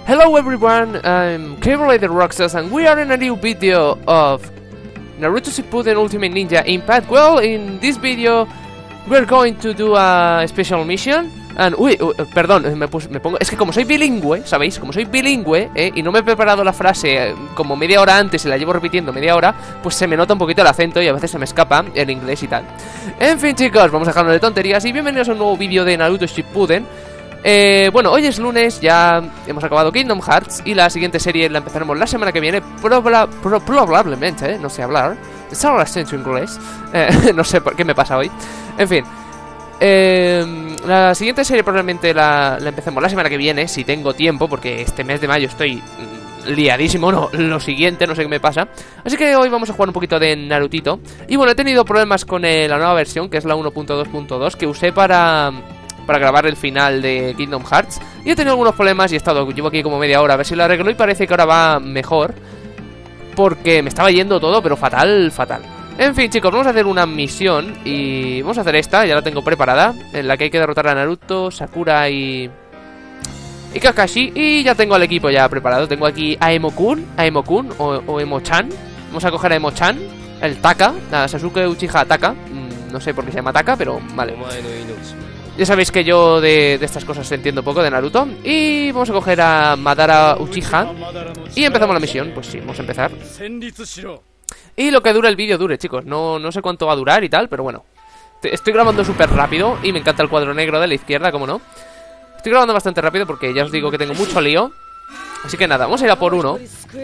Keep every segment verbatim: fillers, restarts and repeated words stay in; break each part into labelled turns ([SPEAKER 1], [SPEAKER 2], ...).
[SPEAKER 1] Hello everyone, I'm Cable the Roxas and we are in a new video of Naruto Shippuden Ultimate Ninja Impact. Well, in this video we're going to do a special mission. And, uy, uy perdón, me, pus, me pongo... Es que como soy bilingüe, ¿sabéis? Como soy bilingüe, ¿eh? Y no me he preparado la frase eh, como media hora antes y la llevo repitiendo media hora, pues se me nota un poquito el acento y a veces se me escapa el inglés y tal. En fin, chicos, vamos a dejarnos de tonterías y bienvenidos a un nuevo vídeo de Naruto Shippuden. Eh, bueno, hoy es lunes, ya hemos acabado Kingdom Hearts y la siguiente serie la empezaremos la semana que viene, probla, pro, probablemente, ¿eh? No sé hablar. Es ahora en inglés. Eh, no sé por qué me pasa hoy. En fin. Eh, la siguiente serie probablemente la, la empecemos la semana que viene, si tengo tiempo, porque este mes de mayo estoy mm, liadísimo, no, lo siguiente, no sé qué me pasa. Así que hoy vamos a jugar un poquito de Narutito. Y bueno, he tenido problemas con eh, la nueva versión, que es la uno punto dos punto dos, que usé para, para grabar el final de Kingdom Hearts. Y he tenido algunos problemas y he estado, llevo aquí como media hora a ver si lo arreglo y parece que ahora va mejor, porque me estaba yendo todo, pero fatal, fatal. En fin, chicos, vamos a hacer una misión y vamos a hacer esta, ya la tengo preparada, en la que hay que derrotar a Naruto, Sakura y... y Kakashi, y ya tengo al equipo ya preparado. Tengo aquí a Emo-kun, a Emo-kun o, o Emo-chan. Vamos a coger a Emo-chan, el Taka, a Sasuke Uchiha Taka, mm, no sé por qué se llama Taka, pero vale. Ya sabéis que yo de, de estas cosas entiendo poco de Naruto. Y vamos a coger a Madara Uchiha y empezamos la misión. Pues sí, vamos a empezar. Y lo que dura el vídeo dure, chicos. No, no sé cuánto va a durar y tal, pero bueno. Estoy grabando súper rápido y me encanta el cuadro negro de la izquierda, como no. Estoy grabando bastante rápido porque ya os digo que tengo mucho lío. Así que nada, vamos a ir a por uno.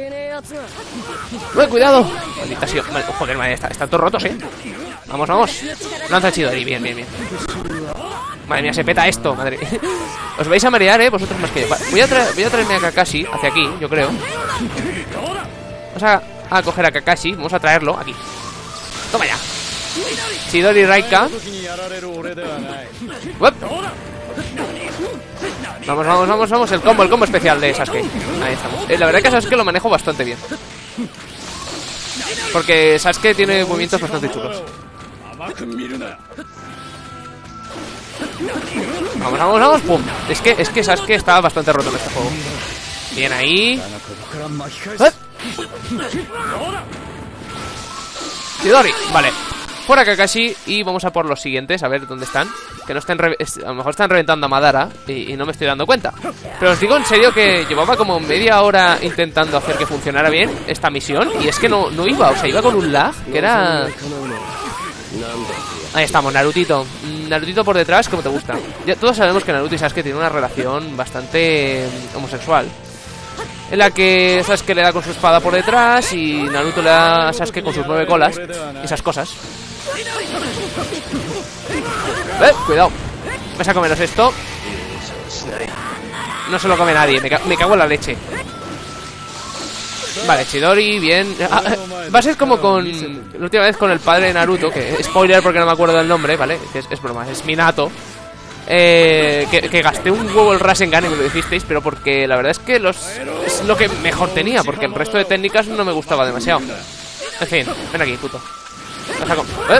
[SPEAKER 1] ¡Uy, cuidado! Maldita sea. Vale, joder, madre, está, están todos rotos, ¿eh? Vamos, vamos. Lanza Chidori, bien, bien, bien. Madre mía, se peta esto, madre. Os vais a marear, ¿eh? Vosotros más que yo. Vale, voy, a traer, voy a traerme a Kakashi hacia aquí, yo creo. Vamos a... a coger a Kakashi, vamos a traerlo aquí. Toma ya. Chidori Raika. Uep. Vamos, vamos, vamos, vamos. El combo, el combo especial de Sasuke. Ahí estamos. eh, La verdad que Sasuke lo manejo bastante bien, porque Sasuke tiene movimientos bastante chulos. Vamos, vamos, vamos. Pum. Es que, es que Sasuke está bastante roto en este juego. Bien ahí. ¿Eh? Chidori, vale. Fuera Kakashi y vamos a por los siguientes, a ver dónde están. Que no estén, a lo mejor están reventando a Madara y, y no me estoy dando cuenta. Pero os digo en serio que llevaba como media hora intentando hacer que funcionara bien esta misión y es que no, no iba, o sea, iba con un lag que era... Ahí estamos, Narutito. Narutito por detrás, como te gusta. Ya todos sabemos que Naruto y Sasuke tienen una relación bastante homosexual, en la que Sasuke le da con su espada por detrás y Naruto le da a Sasuke con sus nueve colas. Esas cosas. Eh, cuidado. Vas a comeros esto. No se lo come nadie, me, ca me cago en la leche. Vale, Chidori, bien. ah, Va a ser como con... la última vez con el padre de Naruto, que spoiler porque no me acuerdo del nombre, ¿vale? Que es, es broma, es Minato. Eh, que, que gasté un huevo el Rasengan y me lo dijisteis, pero porque la verdad es que los, es lo que mejor tenía, porque el resto de técnicas no me gustaba demasiado. En fin, ven aquí, puto. ¿Eh?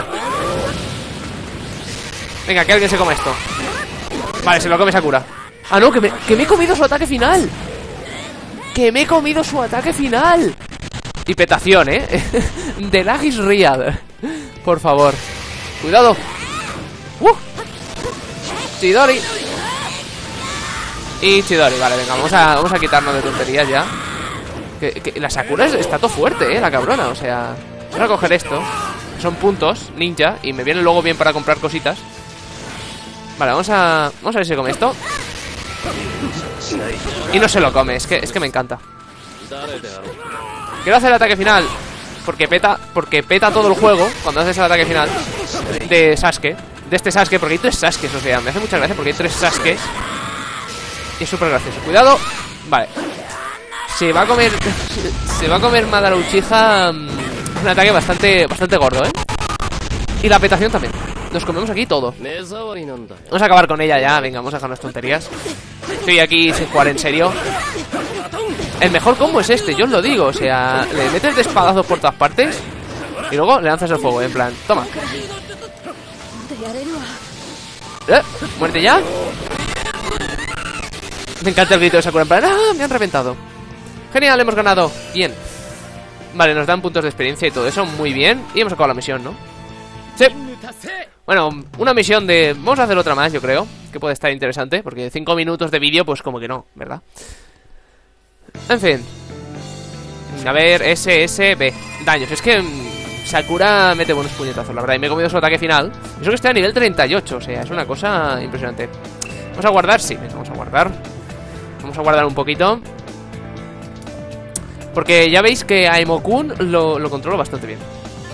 [SPEAKER 1] Venga, que alguien se coma esto. Vale, se lo come Sakura. Ah, no, que me, que me he comido su ataque final. Que me he comido su ataque final. Y petación, ¿eh? De lag is real. Por favor. Cuidado. ¡Uh! Chidori. Y Chidori, vale, venga, vamos a, vamos a quitarnos de tonterías ya. Que, que la Sakura está todo fuerte, eh, la cabrona, o sea. Vamos a coger esto. Son puntos, ninja, y me viene luego bien para comprar cositas. Vale, vamos a... Vamos a ver si se come esto. Y no se lo come, es que, es que me encanta. Quiero hacer el ataque final Porque peta, porque peta todo el juego cuando haces el ataque final de Sasuke. De este Sasuke, porque hay tres Sasuke, o sea, me hace mucha gracia porque hay tres Sasuke. Y es súper gracioso. Cuidado. Vale. Se va a comer. Se va a comer Madara Uchiha. Un ataque bastante, bastante gordo, ¿eh? Y la petación también. Nos comemos aquí todo. Vamos a acabar con ella ya. Venga, vamos a dejar unas tonterías. Estoy aquí sin jugar en serio. El mejor combo es este, yo os lo digo. O sea, le metes de espadazos por todas partes y luego le lanzas el fuego, en plan, toma. ¿Eh? ¿Muerte ya? Me encanta el grito de Sakura en plan, ¡ah! Me han reventado. Genial, hemos ganado. Bien. Vale, nos dan puntos de experiencia y todo eso. Muy bien. Y hemos acabado la misión, ¿no? Sí. Bueno, una misión de... Vamos a hacer otra más, yo creo. Que puede estar interesante. Porque cinco minutos de vídeo, pues como que no, ¿verdad? En fin. A ver, S S B. Daños. Es que mmm, Sakura mete buenos puñetazos, la verdad. Y me he comido su ataque final. Eso que está a nivel treinta y ocho. O sea, es una cosa impresionante. ¿Vamos a guardar? Sí, vamos a guardar. Vamos a guardar un poquito. Porque ya veis que a Emo-kun lo, lo controlo bastante bien.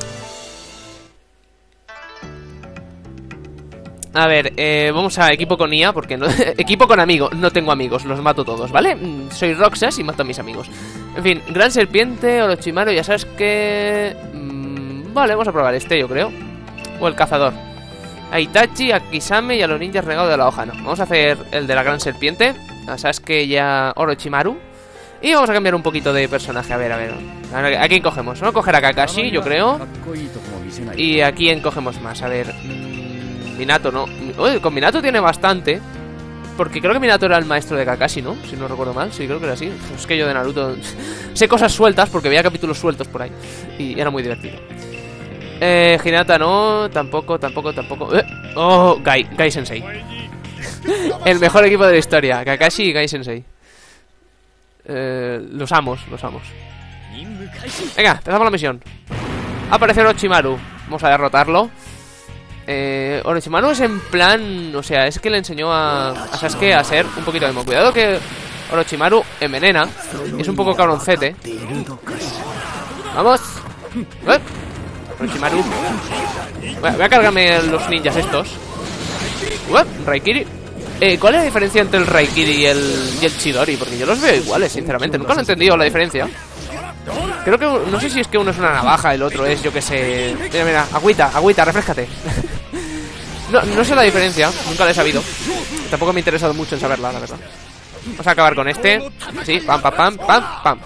[SPEAKER 1] A ver, eh, vamos a equipo con I A. Porque no, equipo con amigos, no tengo amigos, los mato todos, ¿vale? Soy Roxas y mato a mis amigos. En fin, Gran Serpiente, Orochimaru, ya sabes que... Mmm, vale, vamos a probar este, yo creo. O el Cazador. A Itachi, a Kisame y a los ninjas regados de la hoja, no. Vamos a hacer el de la Gran Serpiente. A Sasuke y a Orochimaru. Y vamos a cambiar un poquito de personaje. A ver, a ver. ¿A quién cogemos? Vamos a coger a Kakashi, yo creo. ¿Y a quién cogemos más? A ver. Mmm, Minato, no. Uy, con Minato tiene bastante. Porque creo que Minato era el maestro de Kakashi, ¿no? Si no recuerdo mal. Sí, creo que era así. Es que yo de Naruto sé cosas sueltas porque veía capítulos sueltos por ahí. Y era muy divertido. Eh, Hinata no. Tampoco, tampoco, tampoco. Eh. Oh, Gai, Gai Sensei. El mejor equipo de la historia. Kakashi y Gai Sensei. Eh, los amos, los amos. Venga, empezamos la misión. Aparece Orochimaru. Vamos a derrotarlo. eh, Orochimaru es en plan... O sea, es que le enseñó a, a Sasuke a ser un poquito emo. Cuidado que Orochimaru envenena. Es un poco cabroncete. Vamos. ¿Eh? Orochimaru. Voy a, voy a cargarme los ninjas estos. ¿Eh? Raikiri. Eh, ¿Cuál es la diferencia entre el Raikiri y el, y el Chidori? Porque yo los veo iguales, sinceramente. Nunca lo he entendido la diferencia. Creo que... No sé si es que uno es una navaja, el otro es, yo que sé... Mira, mira, agüita, agüita, refrescate. no, no sé la diferencia, nunca la he sabido. Tampoco me ha interesado mucho en saberla, la verdad. Vamos a acabar con este. Sí, pam, pam, pam, pam, pam.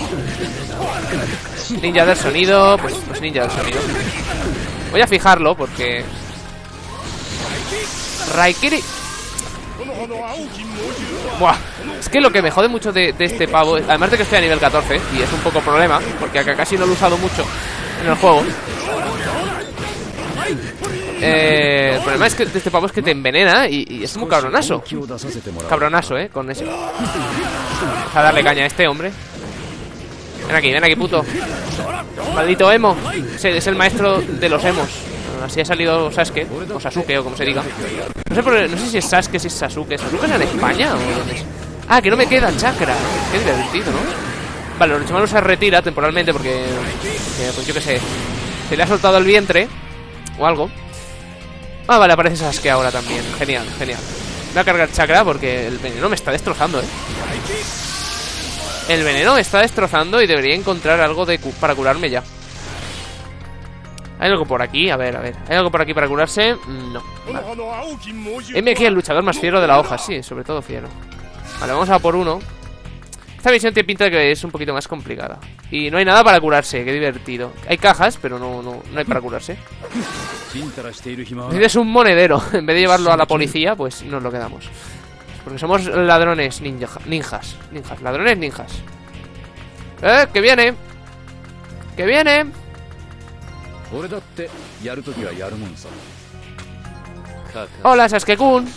[SPEAKER 1] Ninja del sonido. Pues, pues ninja del sonido. Voy a fijarlo porque... Raikiri... Buah, es que lo que me jode mucho de, de este pavo, además de que estoy a nivel catorce, y es un poco problema, porque acá casi no lo he usado mucho en el juego. eh, El problema es que de este pavo es que te envenena y, y es muy cabronazo. Cabronazo, eh, con ese. Vamos a darle caña a este hombre. Ven aquí, ven aquí, puto. Maldito emo. Es el maestro de los emos. Así ha salido Sasuke, o Sasuke, o como se diga. No sé, por, no sé si es Sasuke, si es Sasuke. ¿Sasuke es en España o dónde es? Ah, que no me queda chakra. Qué divertido, ¿no? Vale, Orochimaru se retira temporalmente porque, porque, pues yo qué sé, se le ha soltado el vientre o algo. Ah, vale, aparece Sasuke ahora también. Genial, genial. Voy a cargar chakra porque el veneno me está destrozando, ¿eh? El veneno me está destrozando y debería encontrar algo de cu para curarme ya. ¿Hay algo por aquí? A ver, a ver. ¿Hay algo por aquí para curarse? No. Vale. M aquí el luchador más fiero de la hoja. Sí, sobre todo fiero. Vale, vamos a por uno. Esta misión tiene pinta de que es un poquito más complicada. Y no hay nada para curarse, qué divertido. Hay cajas, pero no, no, no hay para curarse. Es un monedero. En vez de llevarlo a la policía, pues nos lo quedamos. Porque somos ladrones ninja, ninjas. Ninjas, ladrones ninjas. ¡Eh! ¡Que viene! ¡Que viene! Hola, Sasuke-kun.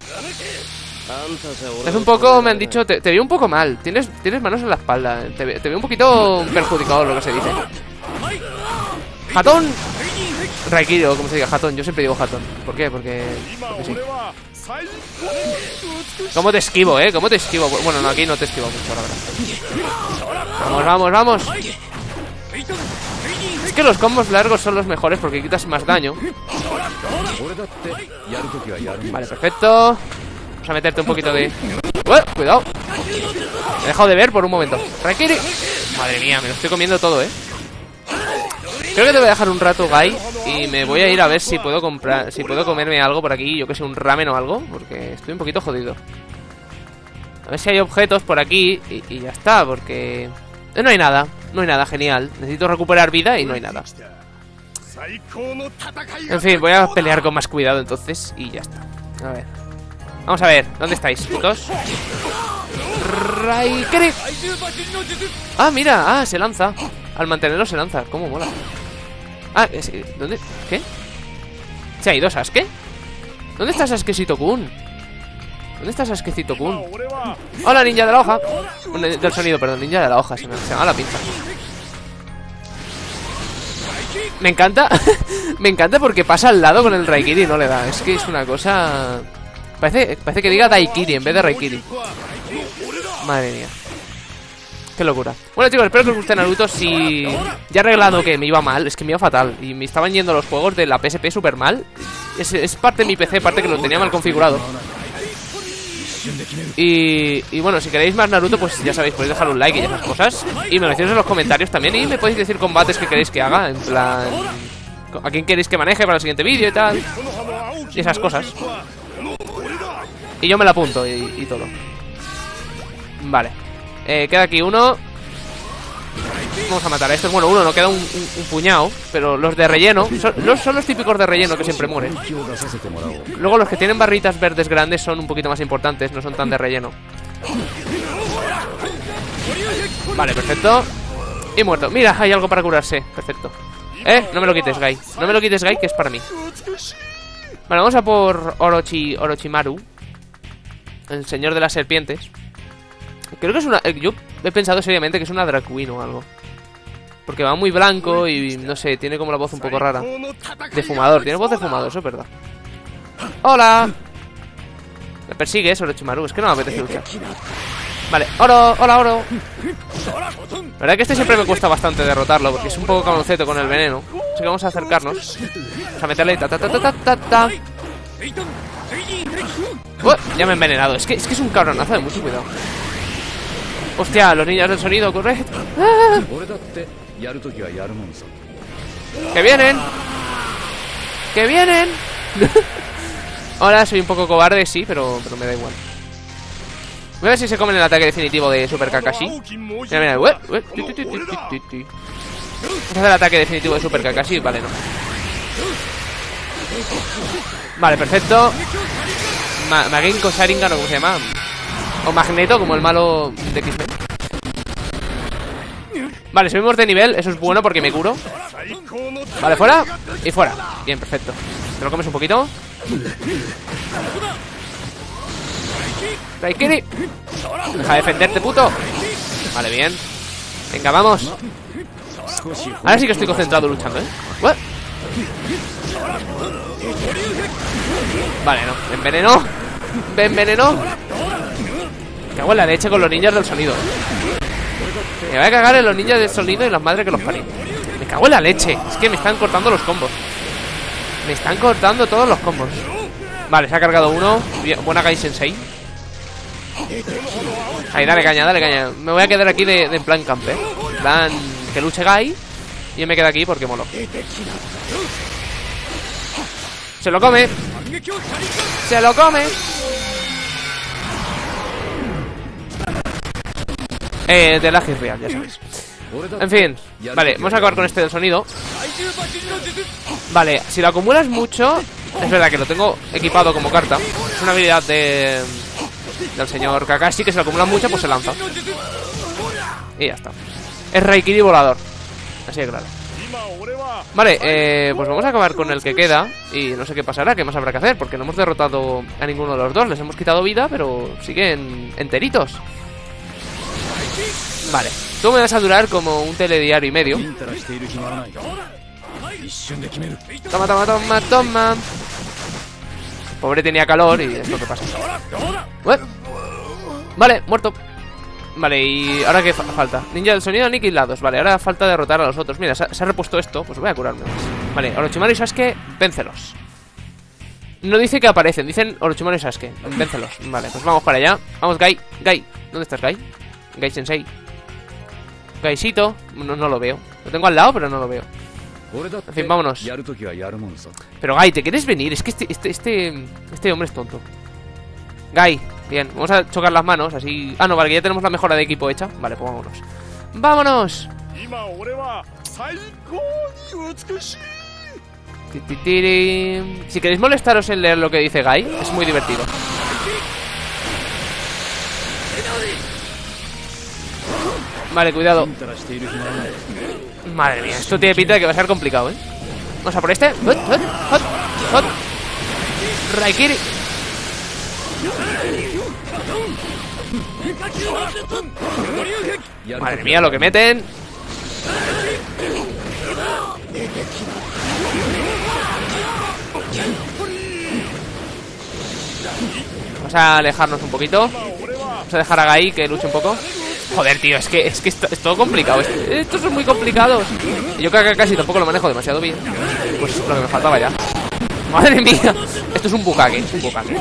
[SPEAKER 1] Es un poco, me han dicho, te, te veo un poco mal. Tienes, tienes manos en la espalda. Te, te veo un poquito perjudicado, lo que se dice. ¡Hatón! Raikiri, o como se diga, Hatón. Yo siempre digo Hatón. ¿Por qué? Porque, porque sí. ¿Cómo te esquivo, eh? ¿Cómo te esquivo? Bueno, no, aquí no te esquivo mucho, la verdad. Vamos, vamos, vamos. Es que los combos largos son los mejores porque quitas más daño. Vale, perfecto. Vamos a meterte un poquito de... ¡Ué! Cuidado. Me he dejado de ver por un momento. Raikiri. Madre mía, me lo estoy comiendo todo, eh. Creo que te voy a dejar un rato, Gai. Y me voy a ir a ver si puedo comprar, si puedo comerme algo por aquí. Yo que sé, un ramen o algo. Porque estoy un poquito jodido. A ver si hay objetos por aquí. Y, y ya está, porque... No hay nada, no hay nada, genial. Necesito recuperar vida y no hay nada. En fin, voy a pelear con más cuidado entonces. Y ya está. A ver. Vamos a ver, ¿dónde estáis, putos? Raikiri. Ah, mira, ah, se lanza. Al mantenerlo se lanza, cómo mola. Ah, es, ¿dónde? ¿Qué? ¿Se ha ido Sasuke? ¿Dónde está Sasuke-cito-kun? ¿Dónde está Sasuke-cito-kun? Hola, ninja de la hoja. Del sonido, perdón, ninja de la hoja. Se me, se me va la pinza. Me encanta. Me encanta porque pasa al lado con el Raikiri y no le da. Es que es una cosa... Parece, parece que diga Daikiri en vez de Raikiri. Madre mía. Qué locura. Bueno, chicos, espero que os guste Naruto. Si ya he arreglado que me iba mal, es que me iba fatal y me estaban yendo los juegos de la P S P súper mal. Es, es parte de mi P C, parte que lo tenía mal configurado. Y, y bueno, si queréis más Naruto, pues ya sabéis, podéis dejar un like y esas cosas. Y me lo decís en los comentarios también. Y me podéis decir combates que queréis que haga. En plan, a quién queréis que maneje para el siguiente vídeo y tal. Y esas cosas. Y yo me la apunto y, y todo. Vale, eh, queda aquí uno. Vamos a matar a estos. Bueno, uno no, queda un, un, un puñado. Pero los de relleno son los, son los típicos de relleno que siempre mueren. Luego los que tienen barritas verdes grandes son un poquito más importantes. No son tan de relleno. Vale, perfecto. Y muerto, mira, hay algo para curarse. Perfecto. Eh, no me lo quites, Gai. No me lo quites, Gai, que es para mí. Vale, vamos a por Orochi, Orochimaru, el señor de las serpientes. Creo que es una... Yo he pensado seriamente que es una drag queen o algo. Porque va muy blanco y no sé, tiene como la voz un poco rara. De fumador, tiene voz de fumador, eso es verdad. ¡Hola! Me persigues, Orochimaru, es que no me apetece luchar. Vale, Oro, hola Oro. La verdad que este siempre me cuesta bastante derrotarlo, porque es un poco cabronceto con el veneno. Así que vamos a acercarnos. Vamos a meterle ta ta ta ta ta ta ta. Uh, ya me he envenenado, es que, es que es un cabronazo de mucho cuidado. Hostia, los niños del sonido, corre. ¡Ah! ¡Que vienen! ¡Que vienen! Ahora soy un poco cobarde, sí, pero, pero me da igual. Voy a ver si se comen el ataque definitivo de Super Kakashi. Mira, mira, ué, ué, tu, tu, tu, tu, tu, tu. Vamos a hacer el ataque definitivo de Super Kakashi. Vale, no. Vale, perfecto. Ma Magenko Sharingan, o como se llama. O Magneto, como el malo de X-Men. Vale, subimos de nivel, eso es bueno porque me curo. Vale, fuera y fuera. Bien, perfecto. ¿Te lo comes un poquito? Raikiri. Deja de defenderte, puto. Vale, bien. Venga, vamos. Ahora sí que estoy concentrado luchando, ¿eh? ¿What? Vale, no, me envenenó. Me envenenó. Me cago en la leche con los ninjas del sonido. Me voy a cagar en los ninjas del sonido y las madres que los parí. Me cago en la leche. Es que me están cortando los combos. Me están cortando todos los combos. Vale, se ha cargado uno. Buena Gai Sensei. Ahí, dale caña, dale caña. Me voy a quedar aquí de, de en plan camper. En plan que luche Gai. Y yo me quedo aquí porque molo. Se lo come. Se lo come. Eh, de la real, ya sabéis. En fin, vale, vamos a acabar con este del sonido. Vale, si lo acumulas mucho, es verdad que lo tengo equipado como carta. Es una habilidad de del señor Kakashi, que si lo acumula mucho, pues se lanza. Y ya está. Es Raikiri volador. Así de claro. Vale, eh, pues vamos a acabar con el que queda. Y no sé qué pasará, qué más habrá que hacer, porque no hemos derrotado a ninguno de los dos. Les hemos quitado vida, pero siguen enteritos. Vale, tú me vas a durar como un telediario y medio. Toma, toma, toma, toma. Pobre tenía calor y es lo que pasa. ¿What? Vale, muerto. Vale, y ahora qué fa falta. Ninja del sonido aniquilados. Vale, ahora falta derrotar a los otros. Mira, se ha, se ha repuesto esto, pues voy a curarme más. Vale, Orochimaru y Sasuke, véncelos. No dice que aparecen, dicen Orochimaru y Sasuke, véncelos. Vale, pues vamos para allá. Vamos, Gai, Gai, ¿dónde estás, Gai? Gai Sensei. Gaisito, no, no lo veo. Lo tengo al lado, pero no lo veo. En fin, vámonos. Pero Gai, ¿te quieres venir? Es que este, este, este, este hombre es tonto. Gai, bien, vamos a chocar las manos, así... Ah, no, vale, que ya tenemos la mejora de equipo hecha. Vale, pues vámonos. ¡Vámonos! Si queréis molestaros en leer lo que dice Gai, es muy divertido. Vale, cuidado. Madre mía, esto tiene pinta de que va a ser complicado, ¿eh? Vamos a por este. Hot, hot, hot, hot. Raikiri. Madre mía, lo que meten. Vamos a alejarnos un poquito. Vamos a dejar a Gai que luche un poco. Joder, tío, es que es, que esto, es todo complicado. Estos son muy complicados. Yo creo que casi tampoco lo manejo demasiado bien. Pues lo que me faltaba ya. Madre mía. Esto es un bukake, es un bukake.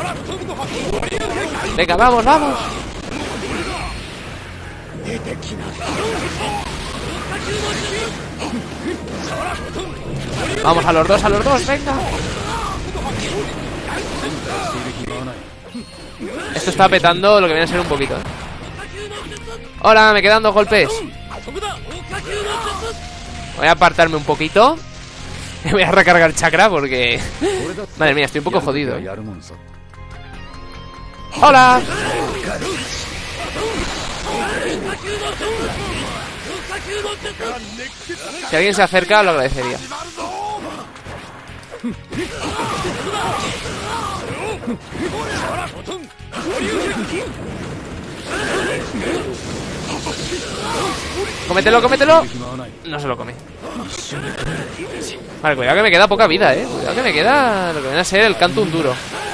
[SPEAKER 1] Venga, vamos, vamos. Vamos a los dos, a los dos, venga. Esto está petando lo que viene a ser un poquito, ¿eh? Hola, me quedan dos golpes. Voy a apartarme un poquito. Voy a recargar chakra porque... Madre mía, estoy un poco jodido, ¿eh? Hola. Si alguien se acerca, lo agradecería. Cómetelo, cómetelo. No se lo come. Vale, cuidado que me queda poca vida, eh. Cuidado que me queda lo que viene a ser el Cantum duro.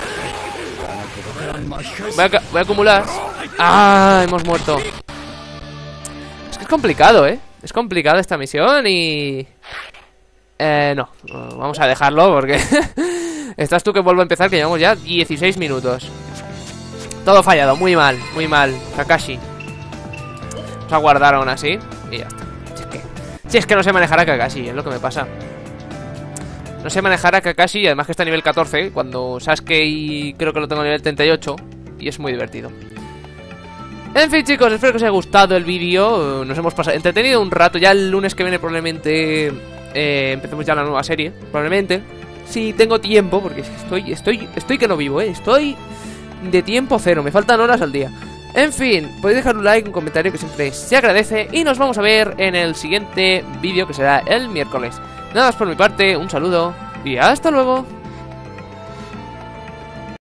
[SPEAKER 1] Voy a, voy a acumular. Ah, hemos muerto. Es que es complicado, eh. Es complicada esta misión y... Eh, no, vamos a dejarlo porque... Estás tú que vuelvo a empezar, que llevamos ya dieciséis minutos. Todo fallado, muy mal, muy mal. Kakashi. Vamos a guardar aún así y ya está. Si es que, si es que no sé manejar a Kakashi, es lo que me pasa. No sé manejar a Kakashi y además que está a nivel catorce, cuando Sasuke y creo que lo tengo a nivel treinta y ocho. Y es muy divertido. En fin, chicos, espero que os haya gustado el vídeo. Nos hemos pasado entretenido un rato. Ya el lunes que viene probablemente eh, empecemos ya la nueva serie. Probablemente. Si tengo tiempo, porque estoy, estoy, estoy que no vivo, eh. Estoy de tiempo cero, me faltan horas al día. En fin, podéis dejar un like, un comentario que siempre se agradece. Y nos vamos a ver en el siguiente vídeo, que será el miércoles. Nada más por mi parte, un saludo y hasta luego.